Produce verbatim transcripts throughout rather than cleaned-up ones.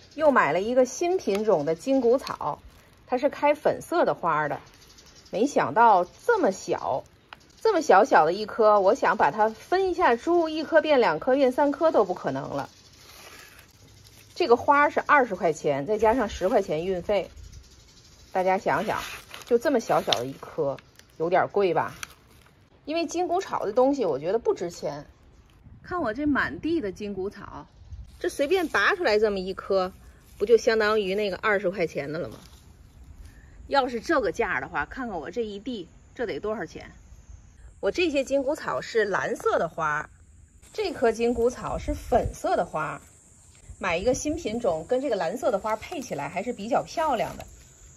又买了一个新品种的金骨草，它是开粉色的花的。没想到这么小，这么小小的一颗，我想把它分一下株，一颗变两颗，变三颗都不可能了。这个花是二十块钱，再加上十块钱运费，大家想想，就这么小小的一颗，有点贵吧？因为金骨草的东西，我觉得不值钱。看我这满地的金骨草，这随便拔出来这么一颗，不就相当于那个二十块钱的了吗？要是这个价的话，看看我这一地，这得多少钱？我这些金骨草是蓝色的花，这颗金骨草是粉色的花。买一个新品种，跟这个蓝色的花配起来还是比较漂亮的。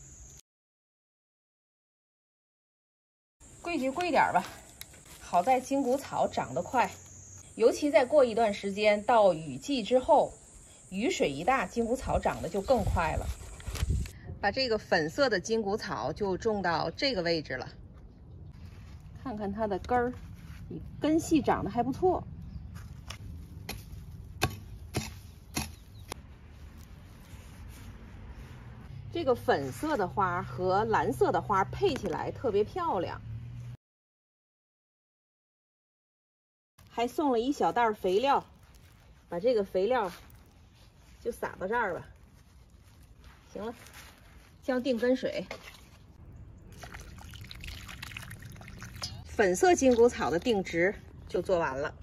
贵就贵点吧，好在金骨草长得快，尤其再过一段时间到雨季之后，雨水一大，金骨草长得就更快了。把这个粉色的金骨草就种到这个位置了，看看它的根儿，根系长得还不错。这个粉色的花和蓝色的花配起来特别漂亮，还送了一小袋肥料，把这个肥料就撒到这儿吧。行了，将定根水。粉色金骨草的定植就做完了。